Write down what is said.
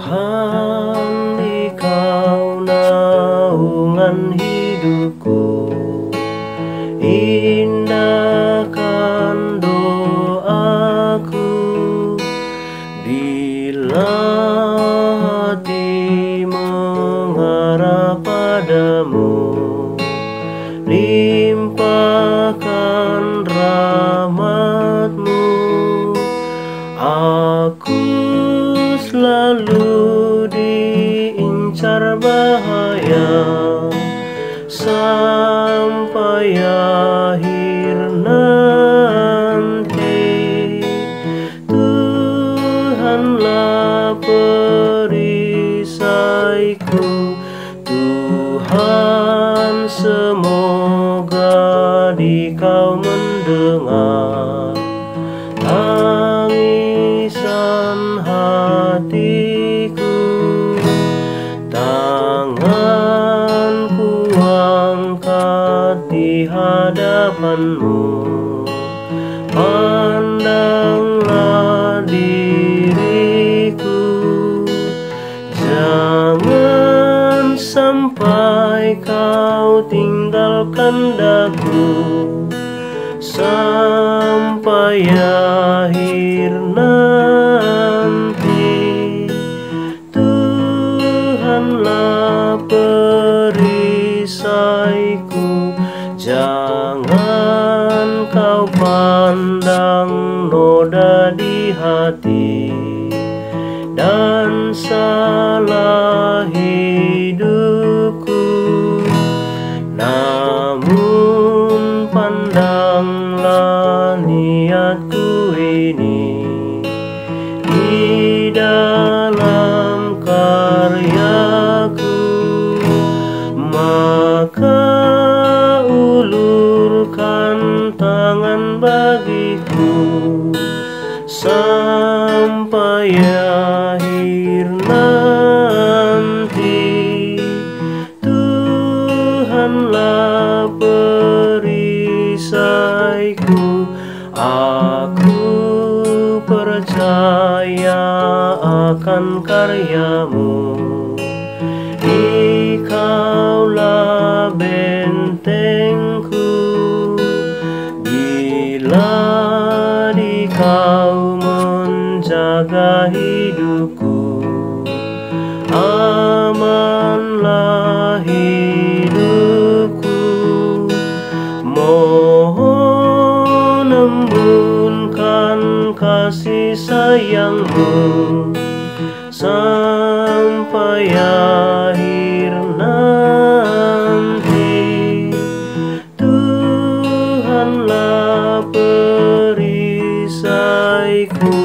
Tuhan, Engkau naungan hidupku, indahkan doaku. Bila hati mengarah padamu, limpahkan rahmat-Mu. Aku selalu diincar bahaya sampai akhir nanti. Tuhanlah perisaiku, Tuhan, semoga Dikau mendengar tangisan hatiku. Tanganku angkat di hadapan-Mu, pandanglah diriku. Jangan sampai Kau tinggalkan daku sampai akhir nanti. Tuhanlah perisaiku, jangan Kau pandang noda di hati dan salah hidupku, namun pandanglah niatku ini di dalam karyaku. Maka ulurkan tangan bagiku sampai akhir nanti. Tuhanlah perisaiku, aku percaya akan karya-Mu. Dikaulah bentengku, bila Dikau menjaga hidupku, amanlah hidupku. Mohon embunkan kasih sayang-Mu sampai akhir nanti. Tuhanlah perisaiku,